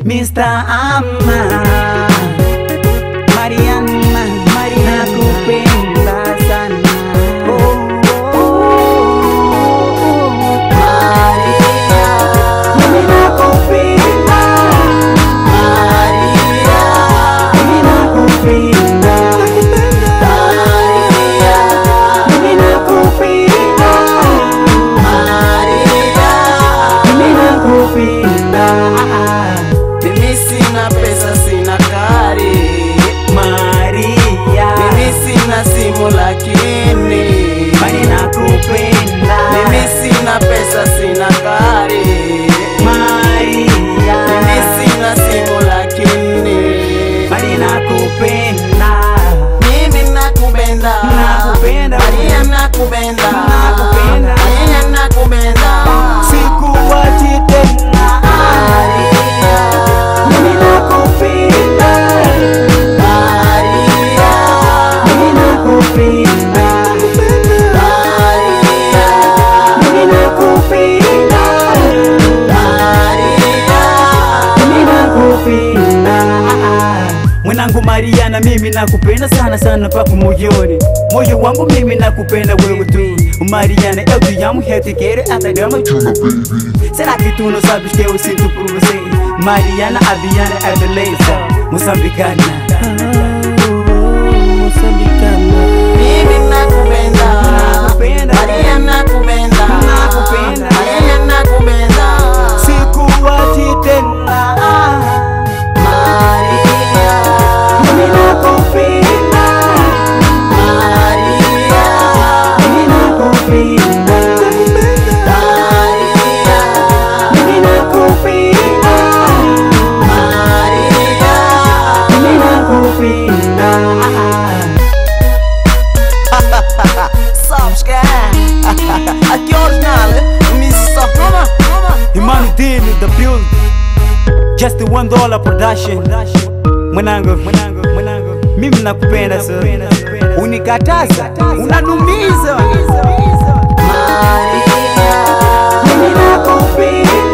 Mr. Amma, Mariana, nakupenda sana. Mimi sina pesa, sina kari Maria, mimi sina simu lakini bali nakupenda. mimi sina pesa, sina kari Maria, mimi sina simu lakini bali nakupenda. mimi nakupenda, Nakupenda. Maria nakupenda, Nakupenda. Maria nakupenda. Sikuwachi tena. Mimi nakupenda. Mimi nakupenda. Mimi nakupenda. Mimi nakupenda. Mwanangu Mariana, mimi nakupenda sana sana pako moyoni. Moyo wangu mimi nakupenda wewe tu. Mariana, eu te amo, eu te quero até gama chula, baby. Será que tu não sabes que eu sinto por você? Mariana, a Viana é beleza moçambicana. Mimi nakupenda, Maria nakupenda, Maria nakupenda. Sikuwachi tena. Mimi nakupenda. Mimi nakupenda. Mimi nakupenda. Mimi nakupenda. Sabes que é? Aqui é original, Mr. Toma. Imani Dini, the build. Just the $1 production. Mwanangu, mimi nakupenda sana. Unikataza, unanumiza. Mimi nakupenda.